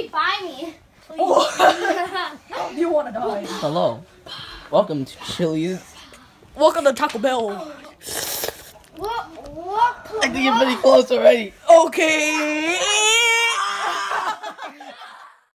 Somebody buy me. Oh. You want to die. Hello. Welcome to Chili's. Welcome to Taco Bell. What? I think you're pretty close already. Okay.